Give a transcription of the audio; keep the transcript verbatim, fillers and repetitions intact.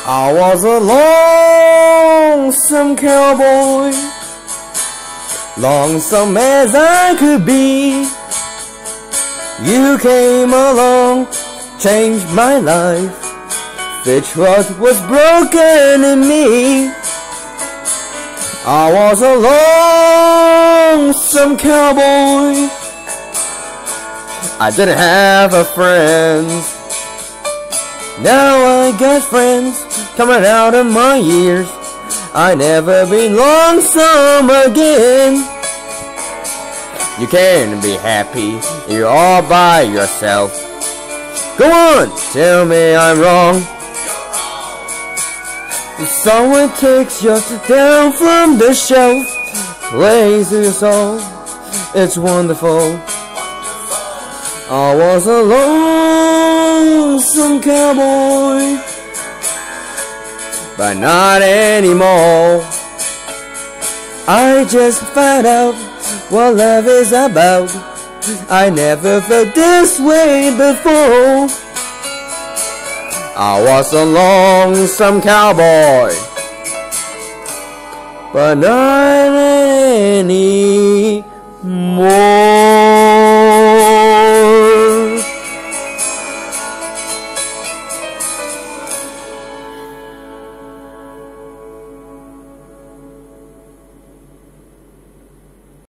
I was a lonesome cowboy, lonesome as I could be. You came along, changed my life, fixed what was broken in me. I was a lonesome cowboy, I didn't have a friend. Now I got friends coming out of my ears. I never be lonesome again. You can't be happy, you're all by yourself. Go on, tell me I'm wrong. Someone takes you down from the shelf, plays your song, it's wonderful. I was a lonesome cowboy, but not anymore. I just found out what love is about. I never felt this way before. I was a lonesome cowboy, but not anymore.